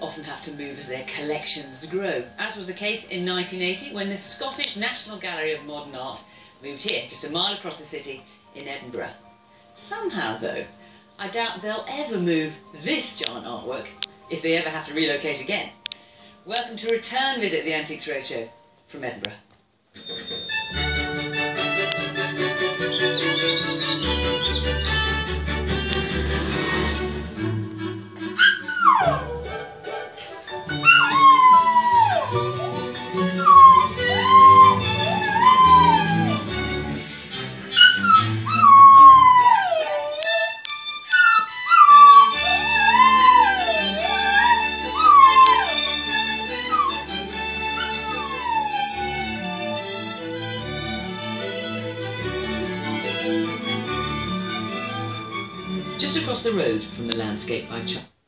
often have to move as their collections grow, as was the case in 1980 when the Scottish National Gallery of Modern Art moved here, just a mile across the city in Edinburgh. Somehow, though, I doubt they'll ever move this giant artwork, if they ever have to relocate again. Welcome to Return Visit the Antiques Roadshow from Edinburgh. Just across the road from the landscape by Chuck.